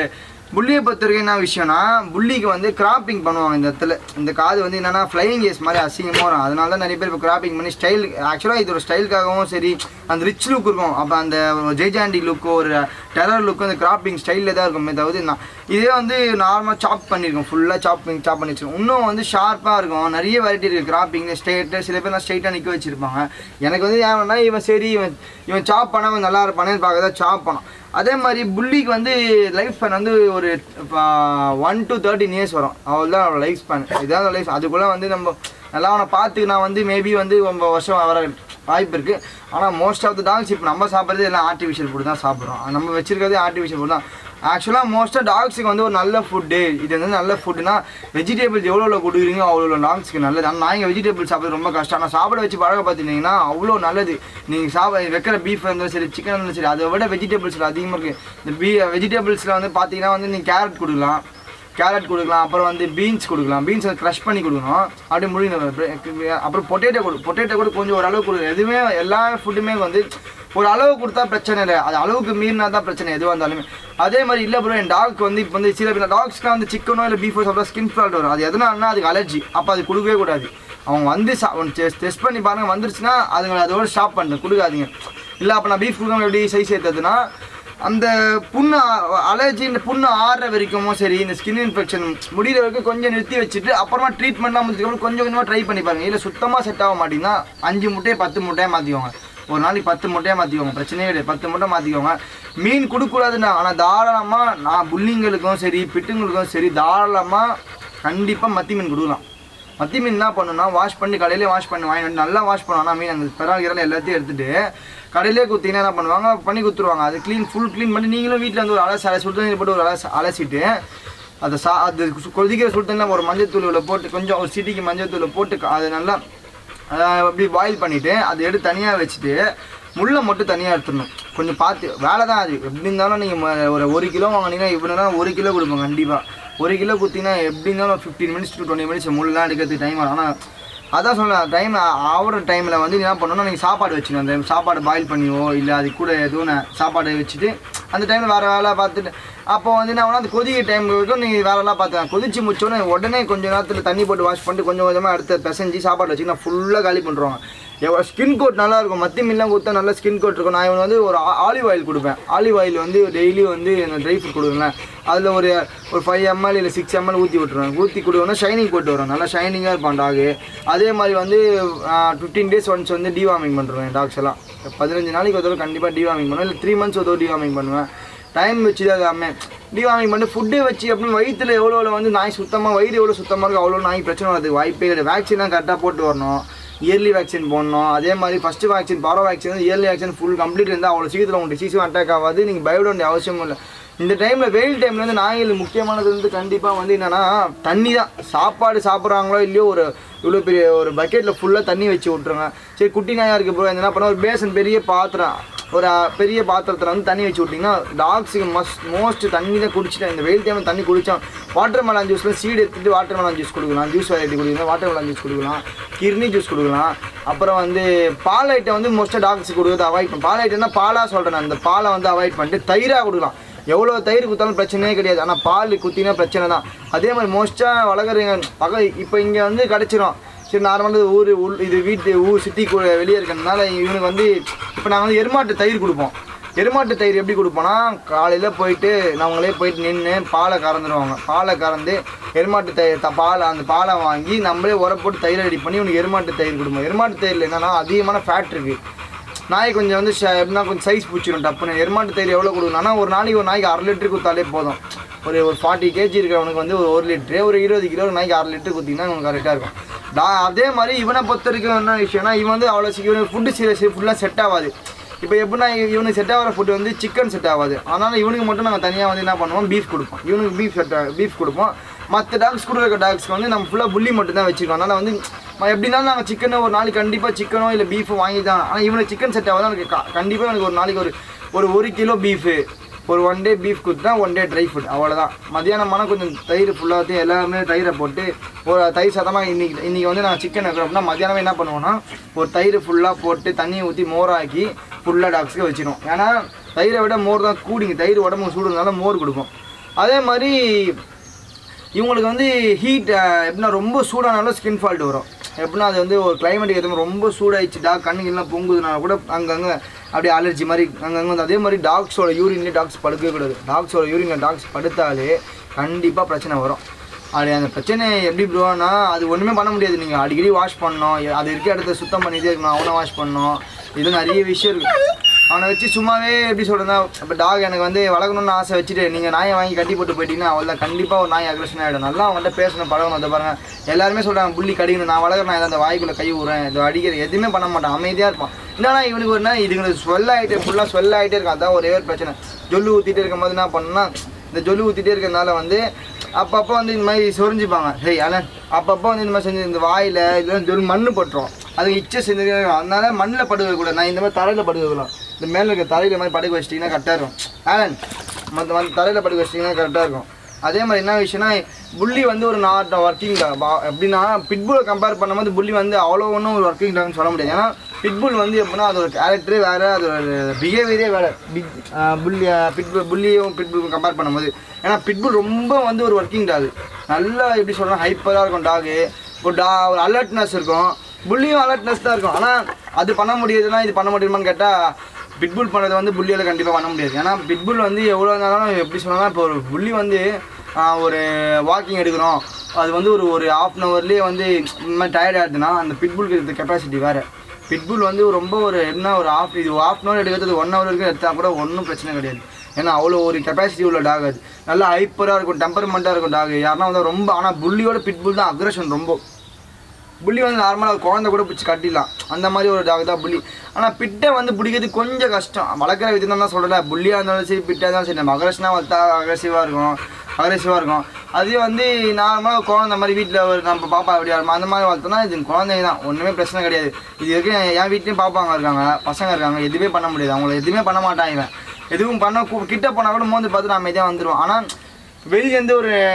புள்ளியை பொறுத்த வரைக்கும் என்ன விஷயம்னா புள்ளிக்கு வந்து கிராப்பிங் பண்ணுவாங்க இந்த இடத்துல. இந்த காது வந்து என்னென்னா ஃப்ளையிங் கேஸ் மாதிரி அசிங்கமாக வரும். அதனால தான் நிறைய பேர் இப்போ கிராப்பிங் பண்ணி ஸ்டைல், ஆக்சுவலாக இது ஒரு ஸ்டைலுக்காகவும் சரி அந்த ரிச் லுக் இருக்கும். அப்போ அந்த ஜெய்ஜாண்டி லுக்கோ ஒரு டெரர் லுக்கும் அந்த கிராப்பிங் ஸ்டைலில் தான் இருக்குமே தவிர நான் இதே வந்து நார்மலாக சாப் பண்ணியிருக்கோம், ஃபுல்லாக சாப் பண்ணி வச்சுருக்கோம். இன்னும் வந்து ஷார்ப்பாக இருக்கும். நிறைய வெரைட்டி இருக்குது கிராப்பிங், ஸ்ட்ரெயிட்டு, சில பேர் ஸ்ட்ரெயிட்டாக நிற்க வச்சுருப்பாங்க. எனக்கு வந்து ஏன்னா இவன் சரி இவன் சாப் பண்ணால் நல்லா இருப்பானேன்னு பார்க்க தான் சாப் பண்ணோம். அதே மாதிரி புள்ளிக்கு வந்து லைஃப் ஸ்பேன் வந்து ஒரு 1 to 13 years வரும். அவ்வளோதான் அவனோட லைஃப் ஸ்பேன். இதான் லைஃப். அதுக்குள்ளே வந்து நம்ம நல்லா அவனை பார்த்து நான் வந்து மேபி வந்து 9 வருஷம் வர வாய்ப்பு இருக்குது. ஆனால் மோஸ்ட் ஆஃப் த டாக்ஸ் இப்போ நம்ம சாப்பிட்றது எல்லாம் ஆர்டிஃபிஷியல் ஃபுட் தான் சாப்பிட்றோம். நம்ம வச்சுருக்கிறதே ஆர்டிஃபிஷியல் ஃபுட் தான். ஆக்சுவலாக மோஸ்ட்டாக டாக்ஸுக்கு வந்து ஒரு நல்ல ஃபுட்டு, இது வந்து நல்ல ஃபுட்டுனா வெஜிடபிள்ஸ் எவ்வளோ கொடுக்குறீங்க அவ்வளோ டாக்ஸுக்கு நல்லது. ஆனால் நான் இங்கே வெஜிடபிள்ஸ் சாப்பிட்றது ரொம்ப கஷ்டம். ஆனால் சாப்பிட வச்சு பழக பார்த்துட்டிங்கன்னா அவ்வளோ நல்லது. நீங்கள் வைக்கிற பீஃப் இருந்தாலும் சரி, சிக்கன் இருந்தாலும் சரி, அதை விட வெஜிடபிள்ஸில் அதிகமாக இருக்குது. இந்த வெஜிடபிள்ஸில் வந்து பார்த்தீங்கன்னா வந்து நீங்கள் கேரட் கொடுக்கலாம், அப்புறம் வந்து பீன்ஸ் கொடுக்கலாம். பீன்ஸை க்ரஷ் பண்ணி கொடுக்கணும், அப்படியே முடிஞ்ச. அப்புறம் பொட்டேட்டோ கூட கொஞ்சம் ஒரு அளவு கொடுக்கும். எதுவுமே எல்லா ஃபுட்டுமே வந்து ஒரு அளவு கொடுத்தா பிரச்சனை இல்லை, அது அளவுக்கு மீறினா தான் பிரச்சனை எதுவாக இருந்தாலுமே. அதே மாதிரி இல்லை ப்ரோ, என் டாக் வந்து இப்போ வந்து சில பேர் டாக்ஸ்க்குலாம் வந்து சிக்கனோ இல்லை பீஃபோ சாப்பிட்டா ஸ்கின் ஃபால்ட் வரும். அது எதனாலனா அதுக்கு அலர்ஜி. அப்போ அது கொடுக்கவே கூடாது. அவங்க வந்து டெஸ்ட் பண்ணி பாருங்கள், வந்துருச்சுன்னா அதுங்களை அதோட ஸ்டாப் பண்ணுங்க, கொடுக்காதீங்க. இல்லை அப்போ நான் பீஃப் கொடுக்காம எப்படி சைஸ் ஏற்றுதுன்னா அந்த புண்ணு அலர்ஜி, இந்த புண்ணு ஆறுற வரைக்கும் சரி, இந்த ஸ்கின் இன்ஃபெக்ஷன் முடிகிற வரைக்கும் கொஞ்சம் நிறுத்தி வச்சுட்டு அப்புறமா ட்ரீட்மெண்ட்லாம் முடிஞ்சதுக்கப்புறம் கொஞ்சம் கொஞ்சமாக ட்ரை பண்ணி பாருங்கள். இல்லை சுத்தமாக செட் ஆக மாட்டிங்கன்னா 5 முட்டையை 10 முட்டையாக மாற்றிக்கோங்க. ஒரு நாளைக்கு 10 முட்டையாக மாற்றிக்கோங்க, பிரச்சனையே கிடையாது. 10 முட்டை மாற்றிக்கோங்க. மீன் கொடுக்கூடாதுன்னா, ஆனால் தாராளமாக நான் புல்லிங்களுக்கும் சரி பிட்டுங்களுக்கும் சரி தாராளமாக கண்டிப்பாக மத்தி மீன் கொடுக்கலாம். மத்தி மீன் என்ன பண்ணணும்னா வாஷ் பண்ணி கடையிலே வாஷ் பண்ணி வாங்கிட்டு நல்லா வாஷ் பண்ணுவாங்க. மீன் அந்த பெறால் எல்லாத்தையும் எடுத்துகிட்டு கடையிலே குத்திங்கன்னா என்ன பண்ணுவாங்க, பண்ணி கொடுத்துருவாங்க. அது ஃபுல் க்ளீன் பண்ணி நீங்களும் வீட்டில் வந்து ஒரு அலசி சுடுதண்ணி போட்டு ஒரு அலசிட்டு அதை அது கொதிக்கிற சுடுதண்ணில் ஒரு மஞ்சத்தூள் போட்டு கொஞ்சம் ஒரு சிட்டிக்கு மஞ்சத்தூள் போட்டு அதை நல்லா அப்படி பாயில் பண்ணிவிட்டு அதை எடுத்து தனியாக வச்சுட்டு முள்ளை மட்டும் தனியாக எடுத்துடணும். கொஞ்சம் பார்த்து வேலை தான் அது. எப்படி இருந்தாலும் நீங்கள் ஒரு 1 கிலோ வாங்கினீங்கன்னா இவ்வளோனா 1 கிலோ கொடுப்போம் கண்டிப்பாக. 1 கிலோ கொடுத்தீங்கன்னா எப்படி இருந்தாலும் 15 minutes to 20 minutes முள்ளெலாம் எடுக்கிறதுக்கு டைம் ஆகும். ஆனால் அதான் சொல்கிறேன், டைம் ஆகிற டைமில் வந்து என்ன பண்ணணும்னா நீங்கள் சாப்பாடு வச்சுக்கணும். அந்த சாப்பாடு பாயில் பண்ணியோ இல்லை அது கூட எதுவும் சாப்பாடு வச்சுட்டு அந்த டைமில் வேறு வேலை பார்த்துட்டு அப்போ வந்து என்ன பண்ணால் அந்த கொதிக்கிற டைம் வரைக்கும் நீங்கள் வேலைலாம் பார்த்துக்கலாம். கொதிச்சு முடிச்சோன்னே உடனே கொஞ்சம் நேரத்தில் தண்ணி போட்டு வாஷ் பண்ணிட்டு கொஞ்சம் கொஞ்சமாக எடுத்து பிசைஞ்சு சாப்பாடு வச்சுக்கினா ஃபுல்லாக காலி பண்ணுறோங்க. எவ்வளோ ஸ்கின் கோட் நல்லாயிருக்கும். மத்தி மீன்லாம் கொடுத்தா நல்லா ஸ்கின் கோட் இருக்கும். நான் இவன் வந்து ஒரு ஆலிவ் ஆயில் கொடுப்பேன். ஆலிவ் ஆயில் வந்து டெய்லி வந்து ட்ரை ஃப்ரூட் கொடுக்குறேன். அதில் ஒரு 5 ml இல்லை 6 ml ஊற்றி விட்டுருவேன். ஊற்றி கொடுவோன்னா ஷைனிங் போட்டு வரும், நல்லா ஷைனிங்காக இருப்பான் டாகு. அதே மாதிரி வந்து 15 days ஒன்ஸ் வந்து டிவார்மிங் பண்ணுறேன் டாக்ஸ் எல்லாம். 15 நாளைக்கு ஒரு தடவை கண்டிப்பாக டிவார்மிங் பண்ணுவேன். இல்லை 3 months ஒரு தடவை டிவார்மிங் பண்ணுவேன். டைம் வச்சு தான் எல்லாமே டிவார்மிங் பண்ணி ஃபுட்டே வச்சு அப்படின்னு வயிற்றில் எவ்வளோ வந்து நாய் சுத்தமாக வயிறு எவ்வளோ சுத்தமாக இருக்குது அவ்வளோ நாய் பிரச்சனை வரதுக்கு வாய்ப்பே கிடையாது. வேக்சின்லாம் கரெக்டாக போட்டு வரணும். இயர்லி வேக்சின் போடணும். அதே மாதிரி ஃபஸ்ட்டு வேக்சின் பாரோ வேக்சின் வந்து இயர்லி வேக்சின் ஃபுல் கம்ப்ளீட் இருந்தால் அவ்வளோ சீக்கிரத்தில் உங்களுக்கு டிசீஸும் அட்டாக் ஆகாது. நீங்கள் பயப்பட வேண்டிய அவசியமும் இல்லை. இந்த டைமில் வெயில் டைமில் வந்து நாய்கள் முக்கியமானது வந்து கண்டிப்பாக வந்து என்னென்னா தண்ணி தான். சாப்பாடு சாப்பிட்றாங்களோ இல்லையோ ஒரு இவ்வளோ பெரிய ஒரு பக்கெட்டில் ஃபுல்லாக தண்ணி வச்சு விட்ருங்க. சரி குட்டி நாயாக இருக்குது ப்ரோ, என்ன பண்ணால் ஒரு பேசன் பெரிய பாத்திரம், ஒரு பெரிய பாத்திரத்தில் வந்து தண்ணி வச்சு விட்டிங்கன்னா டாக்ஸுக்கு மோஸ்ட் தண்ணி தான் குடிச்சிட்டேன். இந்த வெயில் டைமில் தண்ணி குடித்தோம். வாட்டர் மெலான் ஜூஸில் சீடு எடுத்துகிட்டு வாட்டர் மெலான் ஜூஸ் கொடுக்கலாம். ஜூஸ் வெரைட்டி கொடுக்கலாம், வாட்டர் மெலான் ஜூஸ் கொடுக்கலாம், கிர்னி ஜூஸ் கொடுக்கலாம். அப்புறம் வந்து பால் ஐட்டம் வந்து மோஸ்ட்டாக டாக்ஸுக்கு கொடுக்குறது அவாய்ட் பண்ணணும். பால் ஐட்டம்னா பாலாக சொல்கிறேன், அந்த பாலை வந்து அவாய்ட் பண்ணிட்டு தயிராக கொடுக்கலாம். எவ்வளோ தயிர் குத்தாலும் பிரச்சனையே கிடையாது. ஆனால் பால் குத்தினா பிரச்சனை தான். அதே மாதிரி மோஸ்ட்டாக வளர்க்குறீங்க இப்போ இங்கே வந்து கிடச்சிரும். சரி நார்மலாக ஊர் சிட்டிக்கு வெளியே இருக்கிறதுனால இவனுக்கு வந்து இப்போ நாங்கள் வந்து எருமாட்டு தயிர் கொடுப்போம். எருமாட்டு தயிர் எப்படி கொடுப்போன்னா காலையில் போயிட்டு நாங்களே போயிட்டு நின்று பாலை கறந்துடுவாங்க. பாலை கறந்து எருமாட்டு தயிர் அந்த பாலை வாங்கி நம்மளே போட்டு தயிரை ரெடி பண்ணி இவனுக்கு எருமாட்டு தயிர் கொடுப்போம். எருமாட்டு தயிரில் என்னென்னா அதிகமான ஃபேட் இருக்குது. நாய் கொஞ்சம் வந்து எப்படின்னா கொஞ்சம் சைஸ் பிடிச்சிடும் டப்புன்னு. எருமாட்டு தயிர் எவ்வளோ கொடுக்கணும்னா ஒரு நாளைக்கு 1 லிட்டரு கொடுத்தாலே போதும். ஒரு 40 kg இருக்கிறவனுக்கு வந்து ஒரு லிட்டரு, ஒரு 20 கிலோ நாய்க்கு 1/2 லிட்டரு கொடுத்தீங்கன்னா உங்களுக்கு கரெக்டாக இருக்கும். அதே மாதிரி இவனை பொறுத்த வரைக்கும் என்ன விஷயம்னா இவன் வந்து அவ்வளோ சீக்கிரம் ஃபுட்டு ஃபுல்லாக செட் ஆகாது. இப்போ எப்படின்னா இவனுக்கு செட் ஆகிற ஃபுட்டு வந்து சிக்கன் செட் ஆகாது. அதனால் இவனுக்கு மட்டும் நாங்கள் தனியாக வந்து என்ன பண்ணுவோம், பீஃப் கொடுப்போம். இவனுக்கு பீஃப் கொடுப்போம். மற்ற டாக்ஸ் கொடுக்குற டாக்ஸ்க்கு வந்து நம்ம ஃபுல்லாக புள்ளி மட்டும் தான் வச்சுருக்கோம். அதனால் வந்து எப்படினாலும் நாங்கள் சிக்கனை ஒரு நாளைக்கு கண்டிப்பாக சிக்கனோ இல்லை பீஃபோ வாங்கி தான். ஆனால் இவனுக்கு சிக்கன் செட் ஆகாது. எனக்கு கண்டிப்பாக எனக்கு ஒரு நாளைக்கு ஒரு 1 கிலோ பீஃபு, ஒரு 1 day பீஃப் கொடுத்தா 1 day ட்ரை ஃபுட், அவ்வளோதான். மதியானமான கொஞ்சம் தயிர் ஃபுல்லாக எல்லாமே தயிரை போட்டு ஒரு தயிர் சாதமாக இன்றைக்கி வந்து நாங்கள் சிக்கன் வைக்கிறோம் அப்படின்னா மதியானமே என்ன பண்ணுவோன்னா ஒரு தயிர் ஃபுல்லாக போட்டு தண்ணியை ஊற்றி மோராக்கி ஃபுல்லாக டாக்ஸுக்கு வச்சிடும். ஏன்னா தயிரை விட மோர் தான் கூடிங்க. தயிர் உடம்புக்கு சூடுனால மோர் கொடுக்கும். அதே மாதிரி இவங்களுக்கு வந்து ஹீட் எப்படின்னா ரொம்ப சூடானாலும் ஸ்கின் ஃபால்ட் வரும். எப்படின்னா அது வந்து ஒரு கிளைமேட்டுக்கு ஏற்ற மாதிரி ரொம்ப சூடாகிடுச்சு டாக் கண்ணுங்கெல்லாம் பொங்குதுனால கூட அங்கங்கே அப்படியே அலர்ஜி மாதிரி அங்கங்கே வந்து. அதே மாதிரி டாக்ஸோட யூரின்லேயே டாக்ஸ் படுக்கவே கூடாது. டாக்ஸோட யூரினில் டாக்ஸ் படுத்தாலே கண்டிப்பாக பிரச்சனை வரும். அது அந்த பிரச்சனை எப்படி ப்ரோனா அது ஒன்றுமே பண்ண முடியாது. நீங்கள் அடிக்கடி வாஷ் பண்ணணும், அது இருக்க இடத்த சுத்தம் பண்ணிகிட்டே இருக்கணும், அவனை வாஷ் பண்ணணும், இது நிறைய விஷயம் இருக்குது. அவனை வச்சு சும்மாவே எப்படி சொல்கிறதா இப்போ டாக் எனக்கு வந்து வளர்க்கணும்னு ஆசை வச்சுட்டு நீங்கள் நாயை வாங்கி கட்டி போட்டு போயிட்டீங்கன்னா அவள் தான் கண்டிப்பாக ஒரு நாய் அக்ரெஷன் ஆகிடும். நல்லா அவங்கள்ட்ட பேசணும், பழகணும். அதை பாருங்கள் எல்லாருமே சொல்கிறாங்க புள்ளி கடிக்கணும். நான் வளர்க்குறேன் நான் அந்த வாய்க்குள்ளே கை விடுறேன், இது அடிக்கிறது எதுவுமே பண்ண மாட்டான், அமைதியாக இருப்பான். என்னன்னா இவனுக்கு ஒரு நாள் இதுங்களுக்கு ஸ்வெல் ஆகிட்டே ஃபுல்லாக ஸ்வெல் ஆகிட்டே இருக்கும். அதான் ஒரே ஒரு பிரச்சனை. ஜொல்லு ஊற்றிட்டே இருக்கும்போது என்ன பண்ணணும்னா இந்த ஜொல்லு ஊற்றிட்டே இருக்கிறதுனால வந்து அப்பப்போ வந்து இந்த மாதிரி சொரிஞ்சிப்பாங்க. சரி ஆனால் அப்பப்போ வந்து இந்த மாதிரி செஞ்சு இந்த வாயில் இதெல்லாம் ஜொல்லு மண்ணு பட்டுரும், அதுக்கு இச்சை செஞ்சு. அதனால மண்ணில் படுக்க கூட நான் இந்த மாதிரி தரையில் படுக்க வைக்கலாம். இந்த மேலே இருக்க தரையில் மாதிரி படுக்க வச்சிட்டிங்கன்னா கரெக்டாக இருக்கும். மற்ற தரையில் படுக்க வச்சிட்டிங்கன்னா கரெக்டாக இருக்கும். அதே மாதிரி என்ன விஷயம்னா புள்ளி வந்து ஒரு நாட் ஒர்க்கிங் டாக். எப்படின்னா பிட்புலை கம்பேர் பண்ணும்போது புள்ளி வந்து அவ்வளோ ஒன்றும் ஒரு ஒர்க்கிங் டாக்னு சொல்ல முடியாது. ஏன்னா பிட்புல் வந்து எப்படின்னா அதோட கேரக்டரே வேறு, அதோட பிஹேவியரே வேறு. புள்ளியும் பிட்புல் கம்பேர் பண்ணும்போது ஏன்னா பிட்புல் ரொம்ப வந்து ஒரு ஒர்க்கிங் டாக். நல்லா எப்படி சொல்கிறோன்னா ஹைப்பராக இருக்கும் டாகு, ஒரு அலர்ட்னஸ் இருக்கும். புள்ளியும் அலர்ட்னஸ் தான் இருக்கும். ஆனால் அது பண்ண முடியாதுன்னா இது பண்ண முடியுமான்னு கேட்டால் பிட்புல் பண்ணுறதை வந்து புள்ளியால் கண்டிப்பாக பண்ண முடியாது. ஏன்னா பிட்புல் வந்து எவ்வளோ இருந்தாலும் எப்படி சொல்லணும்னா இப்போ ஒரு புள்ளி வந்து ஒரு வாக்கிங் எடுக்கிறோம், அது வந்து ஒரு ½ அன் ஹவர்லேயே வந்து இந்த மாதிரி டயர்ட் ஆகிடுதுன்னா அந்த பிட்புலுக்கு இருக்கிற கெப்பாசிட்டி வேறு. பிட்புல் வந்து ரொம்ப ஒரு என்ன ஒரு ½ அன் ஹவர் எடுக்கிறது 1 ஹவர் வரைக்கும் எடுத்தால் கூட ஒன்றும் பிரச்சனை கிடையாது. ஏன்னா அவ்வளோ ஒரு கெப்பாசிட்டி உள்ள டாக். அது நல்லா ஹைப்பராக இருக்கும், டெம்பர்மெண்ட்டாக இருக்கும் டாக். யாருன்னா வந்து ரொம்ப ஆனால் புள்ளியோட பிட்புல் தான் அக்ரெஷன் ரொம்ப. புள்ளி வந்து நார்மலாக ஒரு குழந்தை கூட பிடிச்சி கட்டிடலாம், அந்த மாதிரி ஒரு டாக் தான் புள்ளி. ஆனால் பிட்டை வந்து பிடிக்கிறது கொஞ்சம் கஷ்டம். வளர்க்குற விதம் தான் சொல்லலை, புள்ளியாக இருந்தாலும் சரி பிட்டாக இருந்தாலும் சரி. நம்ம அக்ரெஷனாக வளர்த்தா அக்ரெசிவாக இருக்கும். அதே வந்து நார்மலாக குழந்தை மாதிரி வீட்டில் ஒரு நம்ம பாப்பா எப்படி இருக்கும் அந்த மாதிரி வளர்த்தோன்னா இது குழந்தைங்க தான், ஒன்றுமே பிரச்சனை கிடையாது. இது வரைக்கும் என் வீட்லேயும் பாப்பாங்க இருக்காங்க, பசங்க இருக்காங்க, எதுவுமே பண்ண முடியாது. அவங்கள எதுவுமே பண்ண மாட்டாங்க. எதுவும் பண்ண கிட்ட போனால் கூட மோந்து பார்த்து நான் அமைதியாக வந்துடுவோம். ஆனால் வெளியிலேருந்து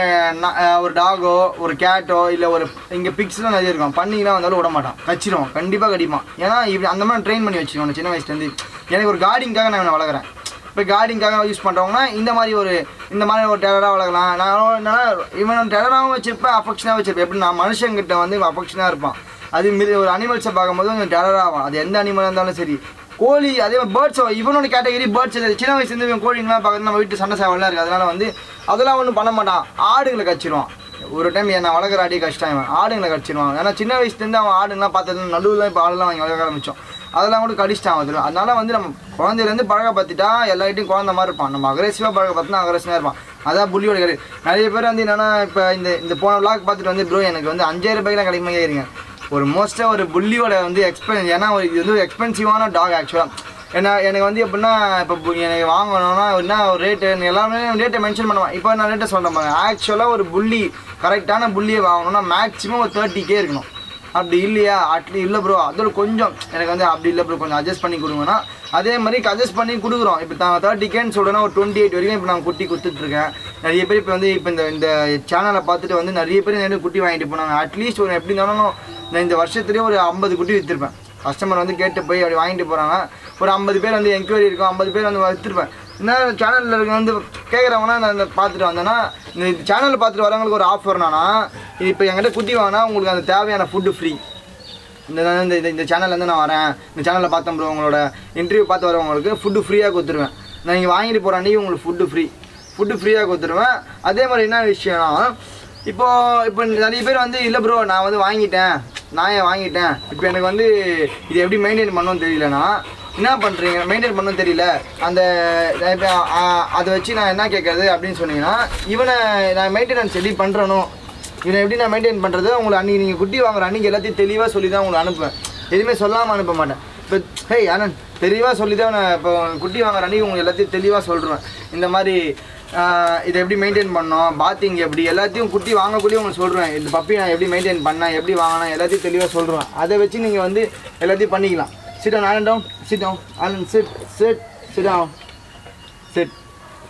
ஒரு டாகோ ஒரு கேட்டோ இல்லை ஒரு இங்கே பிக்ஸ்லாம் நிறைய இருக்கும், பண்ணிலாம் வந்தாலும் விட மாட்டான், கச்சிடும், கண்டிப்பாக கடிப்பான். ஏன்னா இப்படி அந்த மாதிரி ட்ரெயின் பண்ணி வச்சுக்கணும் சின்ன வயசுலேருந்து. எனக்கு ஒரு கார்டிங்காக நான் இவனை வளர்க்குறேன். இப்போ கார்டிங்காக யூஸ் பண்ணுறவங்கன்னா இந்த மாதிரி ஒரு டெரராக வளர்க்கலாம். நான் என்னன்னா இவன் டெரராகவும் வச்சுருப்பேன், அஃபெக்ஷனாக வச்சுருப்பேன். எப்படி நான் மனுஷங்கிட்ட வந்து அஃபெக்ஷனாக இருப்பான். அது ஒரு அனிமல்ஸை பார்க்கும்போது கொஞ்சம் டெரராகும். அது எந்த அனிமலாக இருந்தாலும் சரி. கோழி அதே மாதிரி பேர்ட்ஸ், இவனோட கேட்டகரி பேர்ட்ஸ். சின்ன வயசுலேருந்து இவன் கோழிங்களாம் பார்க்குறது நம்ம வீட்டு சண்டை சேவலாம் இருக்குது. அதனால் வந்து அதெல்லாம் ஒன்றும் பண்ண மாட்டான். ஆடுங்களை கச்சிடுவான். ஒரு டைம் நான் வளர்க்குற ஆடியை கஷ்டம் இவன் ஆடுங்களை கடிச்சிடுவான். ஏன்னா சின்ன வயசுலேருந்து அவன் ஆடுங்களாம் பார்த்தது நடுவில் இப்போ ஆடுலாம் வாங்கி வளர்க்க ஆரம்பித்தோம். அதெல்லாம் கூட கடிச்சிட்டான் அதில். அதனால் வந்து நம்ம குழந்தையிலேருந்து பழக பார்த்துட்டா எல்லார்ட்டையும் குழந்த மாதிரி இருப்பான். நம்ம அக்ரெசிவாக பழக பார்த்துனா அக்ரெசிவாக இருப்பான். அதான் புள்ளியோட கிடையாது. நிறைய பேர் வந்து என்னென்னா இப்போ இந்த போன விளாக் பார்த்துட்டு வந்து ப்ரோ எனக்கு வந்து 5000 ரூபாய்க்குலாம் கிடைக்குமே இருங்க. ஒரு மோஸ்ட்டாக ஒரு புள்ளியோட வந்து ஏன்னா இது வந்து எக்ஸ்பென்சிவான டாக் ஆக்சுவலாக. ஏன்னா எனக்கு வந்து எப்படின்னா இப்போ எனக்கு வாங்கணும்னா என்ன ஒரு ரேட்டு எல்லாமே ரேட்டை மென்ஷன் பண்ணுவேன். இப்போ நான் ரேட்டை சொல்கிறேன் பாருங்க. ஆக்சுவலாக ஒரு புள்ளி கரெக்டான புள்ளியை வாங்கணும்னா மேக்ஸிமம் ஒரு 30K இருக்கணும். அப்படி இல்லையா இல்லை ப்ரோ அதோட கொஞ்சம் எனக்கு வந்து அப்படி இல்லை ப்ரோ கொஞ்சம் அட்ஜஸ்ட் பண்ணி கொடுங்கன்னா அதே மாதிரி அட்ஜஸ்ட் பண்ணி கொடுக்குறோம். இப்போ 30Kன்னு சொல்கிறேன்னா ஒரு 28 வரைக்கும் இப்போ நான் குட்டி கொடுத்துட்ருக்கேன். நிறைய பேர் இப்போ வந்து இந்த சேனலை பார்த்துட்டு வந்து நிறைய பேர் குட்டி வாங்கிட்டு போனாங்க. அட்லீஸ்ட் ஒரு எப்படி இருந்தாலும் நான் இந்த வருஷத்துலேயே ஒரு 50 குட்டி விற்றுருப்பேன். கஸ்டமர் வந்து கேட்டு போய் அப்படி வாங்கிட்டு போகிறாங்க. ஒரு 50 பேர் வந்து என்கொயரி இருக்கும், 50 பேர் வந்து விற்றுருப்பேன். என்ன சேனலில் இருக்க வந்து கேட்குறவங்கன்னா நான் பார்த்துட்டு வந்தேன்னா இந்த சேனலில் பார்த்துட்டு வரவங்களுக்கு ஒரு ஆஃபர் என்னன்னா இப்போ என்கிட்ட குட்டி வாங்கினா உங்களுக்கு அந்த தேவையான ஃபுட்டு ஃப்ரீ. இந்த சேனல்லேருந்து நான் வரேன், இந்த சேனலில் பார்த்தேன் ப்ரோ உங்களோட இன்டர்வியூ பார்த்து வரவங்களுக்கு ஃபுட்டு ஃப்ரீயாக கொடுத்துருவேன். நான் இங்கே வாங்கிட்டு போகிற அன்றைக்கி உங்களுக்கு ஃபுட்டு ஃப்ரீயாக கொடுத்துருவேன். அதே மாதிரி என்ன விஷயம்னா இப்போ நிறைய பேர் வந்து இல்லை ப்ரோ நான் வந்து வாங்கிட்டேன், இப்போ எனக்கு வந்து இது எப்படி மெயின்டைன் பண்ணணும்னு தெரியலனா என்ன பண்ணுறீங்க, மெயின்டைன் பண்ணணும்னு தெரியல அந்த இப்போ அதை வச்சு நான் என்ன கேட்குறது அப்படின்னு சொன்னீங்கன்னா இவனை நான் மெயின்டெனன்ஸ் எப்படி பண்ணுறனோ இவனை எப்படி நான் மெயின்டைன் பண்ணுறது உங்களை அன்றைக்கி நீங்கள் குட்டி வாங்குற அன்றைக்கி எல்லாத்தையும் தெளிவாக சொல்லி தான் உங்களை அனுப்புவேன். எதுவுமே சொல்லாமல் அனுப்ப மாட்டேன். இப்போ ஹேய் ஆனந்த் தெளிவாக சொல்லி தான் நான் இப்போ குட்டி வாங்குற அன்றைக்கி உங்களுக்கு எல்லாத்தையும் தெளிவாக சொல்கிறேன். இந்த மாதிரி இதை எப்படி மெயின்டைன் பண்ணோம், பாத்திங் எப்படி எல்லாத்தையும் குட்டி வாங்கக்கூடிய உங்களுக்கு சொல்கிறேன். இந்த பப்பி நான் எப்படி மெயின்டைன் பண்ணேன், எப்படி வாங்கினேன் எல்லாத்தையும் தெளிவாக சொல்கிறேன். அதை வச்சு நீங்கள் வந்து எல்லாத்தையும் பண்ணிக்கலாம். Sit down, Alan, down. Sit down. Alan, sit down. Sit.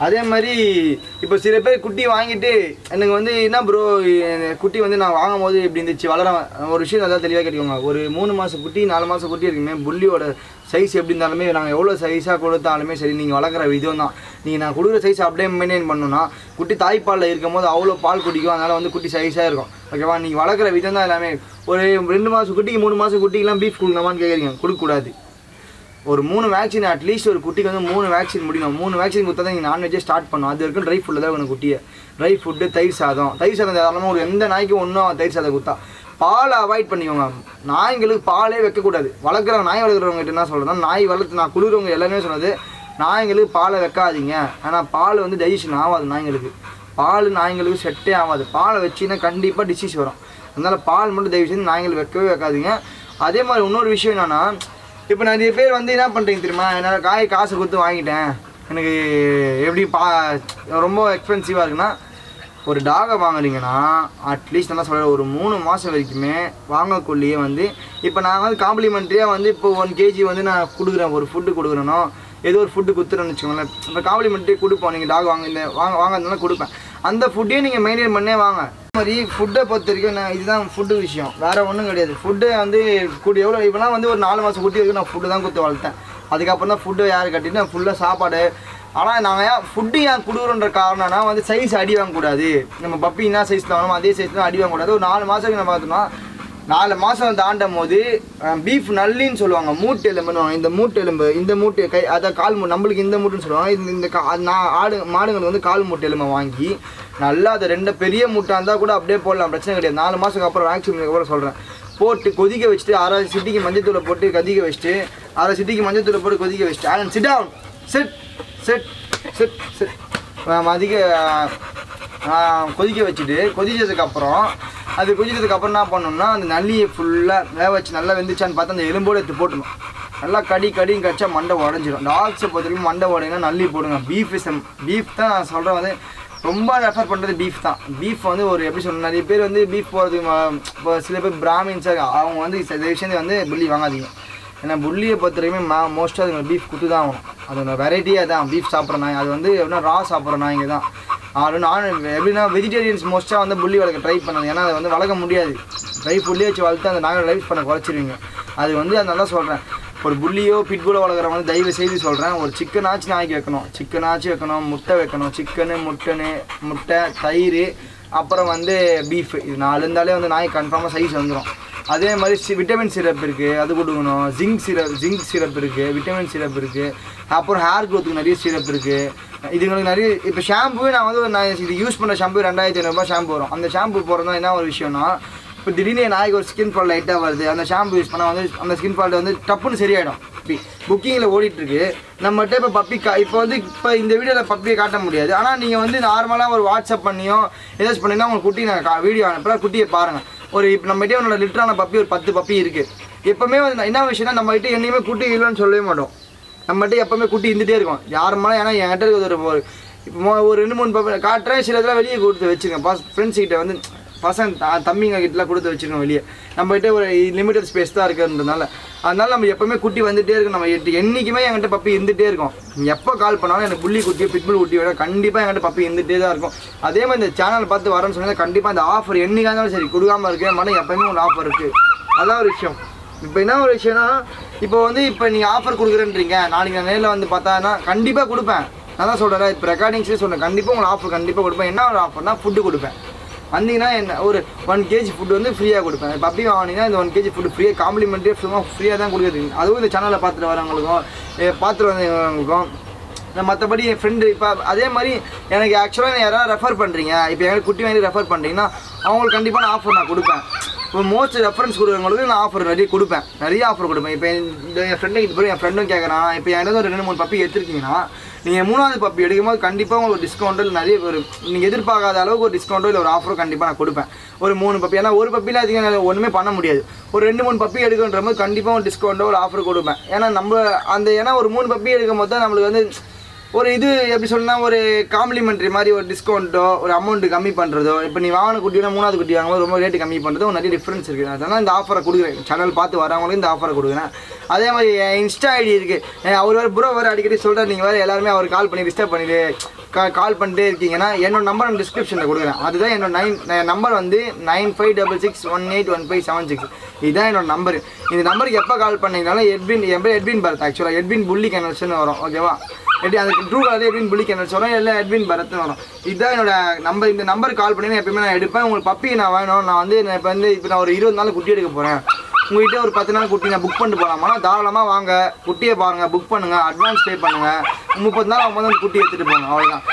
அதே மாதிரி இப்போ சில பேர் குட்டி வாங்கிட்டு எனக்கு வந்து என்ன ப்ரோ குட்டி வந்து நான் வாங்கும் போது இப்படி இருந்துச்சு ஒரு விஷயம் அதான் தெளிவாக கேட்டுக்கோங்க. ஒரு 3 மாதம் குட்டி 4 மாதம் குட்டி இருக்குமே புள்ளியோட சைஸ் எப்படி இருந்தாலுமே நாங்கள் எவ்வளோ சைஸாக கொடுத்தாலுமே சரி நீங்கள் வளர்க்குற விதம் தான். நீங்கள் நான் கொடுக்குற சைஸ் அப்படியே மெயின்டைன் பண்ணணும்னா குட்டி தாய்ப்பாலில் இருக்கும் போது அவ்வளோ பால் குடிக்கும். அதனால் வந்து குட்டி சைஸாக இருக்கும். ஓகேவா? நீங்கள் வளர்க்குற விதம் தான் எல்லாமே. ஒரு 2 மாதம் குட்டிக்கு 3 மாதம் குட்டிக்கெலாம் பீஃப் கொடுக்கணுமான்னு கேட்குறீங்க. கொடுக்கக்கூடாது. ஒரு 3 வேக்சின் அட்லீஸ்ட் ஒரு குட்டிக்கு வந்து 3 வேக்சின் முடியும். 3 வேக்சின் கொடுத்தா தான் நீங்கள் நான்வெஜ்ஜே ஸ்டார்ட் பண்ணும். அது வரைக்கும் ட்ரை ஃபுட்டில் தான் வேணும் குட்டியை. ட்ரை ஃபுட்டு தயிர் சாதம் தாராளமாக ஒரு எந்த நாய்க்கும் ஒன்றும் தயிர் சாதம் கொடுத்தா பாலை அவாய்ட் பண்ணிக்கோங்க. நாய்களுக்கு பாலே வைக்கக்கூடாது. நாய் வளர்க்குறவங்ககிட்ட என்ன சொல்கிறேன்னா நாய் வளர்த்து நான் குளிர்றவங்க எல்லாருமே சொன்னது நாய்களுக்கு பாலை வைக்காதீங்க. ஆனால் பால் வந்து டைஜஷன் ஆகாது நாய்களுக்கு. நாய்களுக்கு செட்டே ஆகாது. பாலை வச்சிங்கன்னா கண்டிப்பாக டிசீஸ் வரும். அதனால் பால் மட்டும் தயவு செஞ்சு நாய்கள் வைக்கவே வைக்காதீங்க. அதே மாதிரி இன்னொரு விஷயம் என்னென்னா இப்போ நிறைய பேர் வந்து என்ன பண்ணுறீங்க தெரியுமா, என்னால் காசு கொடுத்து வாங்கிட்டேன் எனக்கு எப்படி ரொம்ப எக்ஸ்பென்சிவாக இருக்குன்னா ஒரு டாகை வாங்குறீங்கன்னா அட்லீஸ்ட் நல்லா சொல்கிறேன் ஒரு 3 மாதம் வரைக்குமே வாங்கக்குள்ளேயே வந்து இப்போ நான் வந்து காம்ப்ளிமெண்ட்ரியாக வந்து இப்போ 1 kg வந்து நான் கொடுக்குறேன். ஒரு ஃபுட்டு கொடுக்குறேனோ ஏதோ ஒரு ஃபுட்டு கொடுத்துறேன்னு வச்சுக்கோங்களேன். இப்போ காம்ப்ளிமெண்ட்ரி கொடுப்போம். நீங்கள் டாக் வாங்கிறதுனால கொடுப்பேன். அந்த ஃபுட்டையும் நீங்கள் மெயின்டைன் பண்ணே வாங்க. அதே மாதிரி ஃபுட்டை பொறுத்த வரைக்கும் நான் இதுதான் ஃபுட்டு விஷயம், வேறு ஒன்றும் கிடையாது. ஃபுட்டு வந்து எவ்வளோ இப்போலாம் வந்து ஒரு 4 மாதம் குட்டி வரைக்கும் நான் ஃபுட்டு தான் கொடுத்து வளர்த்தேன். அதுக்கப்புறம் தான் ஃபுட்டு யார் கட்டிட்டு நான் ஃபுல்லாக சாப்பாடு. ஆனால் நாங்கள் ஃபுட்டு ஏன் கொடுக்குறோன்ற காரணம்னா வந்து சைஸ் அடி வாங்கக்கூடாது. நம்ம பப்பி என்ன சைஸில் வாங்கணும் அதே சைஸ் தான் அடி வாங்கக்கூடாது. ஒரு 4 மாதத்துக்கு நம்ம பார்த்தோம்னா 4 மாதம் தாண்டும் போது பீஃப் நல்லின்னு சொல்லுவாங்க. மூட்டு எலும்புன்னு இந்த மூட்டு எலும்பு இந்த மூட்டு அதை கால் நம்மளுக்கு இந்த மூட்டுன்னு சொல்லுவாங்க. இந்த மாடுங்களுக்கு வந்து கால் மூட்டு எலும்பை வாங்கி நல்லா அதை 2 பெரிய மூட்டாக இருந்தால் கூட அப்படியே போடலாம், பிரச்சனை கிடையாது. 4 மாதத்துக்கு அப்புறம் வேக்சினுக்கு அப்புறம் சொல்கிறேன் போட்டு கொதிக்க வச்சுட்டு 1/2 சிட்டிக்கு மஞ்சத்தூளை போட்டு கொதிக்க வச்சுட்டு 1/2 சிட்டிக்கு மஞ்சத்தூளை போட்டு கொதிக்க வச்சுட்டு அண்ட் சிட் டவுன் சிட் கொதிக்க வச்சுட்டு கொதிச்சதுக்கப்புறம் என்ன பண்ணணும்னா அந்த நல்லியை ஃபுல்லாக வேக வச்சு நல்லா வெந்துச்சான்னு பார்த்து அந்த எலும்போடு எடுத்து போட்டணும். நல்லா கடின்னு கடிச்சா மண்டை உடஞ்சிடும். டாக்ஸை பொறுத்த வரைக்கும் மண்டை உடையினா நல்லி போடுங்க. பீஃப் தான் நான் சொல்கிறேன் வந்து ரொம்ப ரெஃபர் பண்ணுறது பீஃப் தான். பீஃப் வந்து ஒரு எப்படி சொல்லணும், நிறைய பேர் வந்து பீஃப் போகிறதுக்கு இப்போ சில பேர் பிராமின்ஸாக அவங்க வந்து சில விஷயம் வந்து புள்ளி வாங்காதீங்க. ஏன்னா புள்ளியை பொறுத்த வரைக்குமே மோஸ்ட்டாக அதுங்க பீஃப் குத்து தான் ஆகணும். அதோட வெரைட்டியாக தான் பீஃப் சாப்பிட்ற நாய். அது வந்து எப்படின்னா ரா சாப்பிட்ற நாய்ங்க தான். நான் எப்படின்னா வெஜிடேரியன்ஸ் மோஸ்ட்டாக வந்து புள்ளி வளர்க்க ட்ரை பண்ணது. ஏன்னா அதை வந்து வளர்க்க முடியாது. ட்ரை புள்ளியை வச்சு வளர்த்து அந்த நாயை லைஃப் பண்ண குறைச்சிருவீங்க. அது வந்து அதனால சொல்கிறேன் ஒரு புள்ளியோ பிட்புலோ வளர்க்குறவங்க வந்து தயவு செய்து சொல்கிறேன் ஒரு சிக்கனாச்சும் நாய்க்கு வைக்கணும். முட்டை வைக்கணும். சிக்கனு முட்டை தயிர் அப்புறம் வந்து பீஃப் இது 4 இருந்தாலே வந்து நாய் கன்ஃபார்மாக சைஸ் வந்துடும். அதே மாதிரி விட்டமின் சிரப் இருக்குது, அது கொடுக்கணும். ஜிங்க் சிரப் இருக்குது, விட்டமின் சிரப் இருக்குது. அப்புறம் ஹேர் க்ரோத்துக்கு நிறைய சிரப் இருக்குது. இதுங்களுக்கு நிறைய இப்போ ஷாம்பு நான் வந்து இது யூஸ் பண்ணுற ஷாம்பு 2500 ஷாம்பு வரும். அந்த ஷாம்பு போகிறதா என்ன ஒரு விஷயம்னா இப்போ திடீர்னு நாய்க்கு ஒரு ஸ்கின் ஃபால்ட் லைட்டாக வருது, அந்த ஷாம்பு யூஸ் பண்ணால் வந்து அந்த ஸ்கின் ஃபால்ட் வந்து டப்புன்னு சரியாயிடும். புக்கிங்கில் ஓடிட்டுருக்கு நம்மகிட்ட. இப்போ இந்த வீடியோவில் பப்பியை காட்ட முடியாது. ஆனால் நீங்கள் வந்து நார்மலாக ஒரு வாட்ஸ்அப் பண்ணியோ ஏதாச்சும் பண்ணிங்கன்னா உங்களுக்கு குட்டி நான் வீடியோ அனுப்புகிறேன். குட்டியை பாருங்கள். இப்போ நம்மகிட்டே உன்னோட லிட்டரான பப்பி ஒரு 10 பப்பி இருக்குது. எப்போவுமே வந்து என்ன விஷயம்னா நம்மகிட்ட என்னையுமே குட்டி இல்லைன்னு சொல்லவே மாட்டோம். நம்மகிட்ட எப்போவுமே குட்டி இருந்துகிட்டே இருக்கும் யாருமாலும். ஏன்னா என்கிட்ட இருக்கிறது ஒரு 2-3 பப்பி காட்டுறேன். சில இதெல்லாம் வெளியே கொடுத்து வச்சுருக்கேன். ஃப்ரெண்ட்ஸ்கிட்ட வந்து பசங்க தம்பிங்க கிட்டலாம் கொடுத்து வச்சுருக்கோம் வெளியே. நம்மகிட்ட ஒரு லிமிட்டட் ஸ்பேஸ் தான் இருக்குன்றதுனால நம்ம எப்போவுமே குட்டி வந்துகிட்டே இருக்கும். நம்ம என்றைக்குமே என்கிட்ட பப்பி இருந்துகிட்டே இருக்கும். எப்போ கால் பண்ணாலும் எனக்கு புள்ளி குட்டியோ பிட்புல் குட்டியோ வேணும், கண்டிப்பாக என்கிட்ட பப்பி இருந்துகிட்டே தான் இருக்கும். அதே மாதிரி இந்த சேனல் பார்த்து வரேன்னு சொன்னால் கண்டிப்பாக இந்த ஆஃபர் என்றைக்காக இருந்தாலும் சரி கொடுக்காமல் இருக்கேன் மாட்டேன். எப்போயுமே ஒரு ஆஃபர் இருக்குது. அதான் ஒரு விஷயம். இப்போ என்ன ஒரு விஷயம்னா இப்போ நீங்கள் ஆஃபர் கொடுக்குறேன்றீங்க, நாளைக்கு நான் நேரில் வந்து பார்த்தாங்கன்னா கண்டிப்பாக கொடுப்பேன். நான் தான் சொல்கிறேன். இப்போ ரெக்கார்டிங்ஸ்லேயே சொல்கிறேன் கண்டிப்பாக உங்களுக்கு ஆஃபர் கண்டிப்பாக கொடுப்பேன். என்ன ஒரு ஆஃபர்னா ஃபுட்டு கொடுப்பேன். வந்தீங்கன்னா என்ன ஒரு 1 kg ஃபுட்டு வந்து ஃப்ரீயாக கொடுப்பேன். பப்பி வாங்கினீங்கன்னா இந்த 1 kg ஃபுட்டு ஃப்ரீயாக காம்ப்ளிமெண்ட்ரி ஃப்ரீயாக தான் கொடுக்குறது. அதுவும் இந்த சேனலில் பார்த்துட்டு வரவங்களுக்கும் பார்த்துட்டு வந்தவங்களுக்கும் மற்றபடி என் ஃப்ரெண்டு. இப்போ அதே மாதிரி எனக்கு ஆக்சுவலாக யாராவது ரெஃபர் பண்ணுறீங்க, இப்போ எனக்கு குட்டி வாங்கி ரெஃபர் பண்ணுறீங்கன்னா அவங்களுக்கு கண்டிப்பாக நான் ஆஃபர் நான் கொடுப்பேன். இப்போ மோஸ்ட் ரெஃபரன்ஸ் கொடுக்குறவங்களுக்கு நான் ஆஃபர் நிறைய ஆஃபர் கொடுப்பேன். இப்போ என் ஃப்ரெண்டு இது போய் என் ஃப்ரெண்டும் கேட்குறான். இப்போ யாராவது ஒரு 2-3 பப்பி எடுத்துருக்கீங்கன்னா நீங்கள் 3வது பப்பி எடுக்கும்போது கண்டிப்பாக உங்களுக்கு ஒரு டிஸ்கவுண்ட்டில் நிறைய நீங்கள் எதிர்பார்க்காத அளவுக்கு ஒரு டிஸ்கவுண்ட்டோ இல்லை ஒரு ஆஃபரும் கண்டிப்பாக நான் கொடுப்பேன். ஒரு 3 பப்பி. ஏன்னா ஒரு பப்பியில் அதிகம் ஒன்றுமே பண்ண முடியாது. ஒரு 2-3 பப்பி எடுக்கின்ற போது கண்டிப்பாக ஒரு டிஸ்கவுண்ட்டோ ஒரு ஆஃபர் கொடுப்பேன். ஏன்னா ஏன்னா ஒரு 3 பப்பி எடுக்கும் போது தான் நம்மளுக்கு வந்து ஒரு இது எப்படி சொன்னால் ஒரு காம்ப்ளிமெண்ட்ரி மாதிரி ஒரு டிஸ்கவுண்ட்டோ ஒரு அமௌண்ட்டு கம்மி பண்ணுறதோ. இப்போ நீ வாங்கின குட்டினா 3வது குட்டி வாங்கும்போது ரொம்ப ரேட்டு கம்மி பண்ணுறதோ நிறைய டிஃப்ரென்ஸ் இருக்குது. அதனால் இந்த ஆஃபரை கொடுக்குறேன். சேனல் பார்த்து வரவங்களுக்கு இந்த ஆஃபரை கொடுக்குறேன். அதே மாதிரி என் இன்ஸ்டா ஐடி இருக்குது. அவர் வேறு ப்ரோ வேறு அடிக்கடி சொல்கிறார், நீங்கள் வேறு எல்லாருமே அவர் கால் பண்ணி டிஸ்டர்ப் பண்ணிவிட்டு கால் பண்ணிட்டே இருக்கீங்கன்னா என்னோட நம்பர் நான் டிஸ்கிரிப்ஷனில் கொடுக்குறேன். அதுதான் என்னோட நம்பர் வந்து 9566181576. இதுதான் என்னோட நம்பர். இந்த நம்பருக்கு எப்போ கால் பண்ணிங்கனாலும் எட்வின் பரத், ஆக்சுவலாக எட்வின் புள்ளி கேனல்ஸ்னு வரும். ஓகேவா? அதுக்கு ட்ரூ கலர் எட்வின் புள்ளி கேனல்ஸ் வரும், இல்லை எட்வின் பரத்னு வரும். இதுதான் என்னோட நம்பர். இந்த நம்பருக்கு கால் பண்ணி எப்பயுமே நான் எடுப்பேன். உங்களுக்கு பப்பி நான் வேணும், நான் வந்து இப்போ நான் ஒரு 20 நாள் குட்டி எடுக்க போகிறேன், உங்கள்கிட்ட ஒரு 10 நாள் குட்டி நான் புக் பண்ணிட்டு போகலாமா? தாராளமாக வாங்க, குட்டியை பாருங்கள், புக் பண்ணுங்கள், அட்வான்ஸ் பே பண்ணுங்கள், 30 நாள் அவங்க வந்து குட்டி எடுத்துகிட்டு போங்க, அவ்வளோதான்.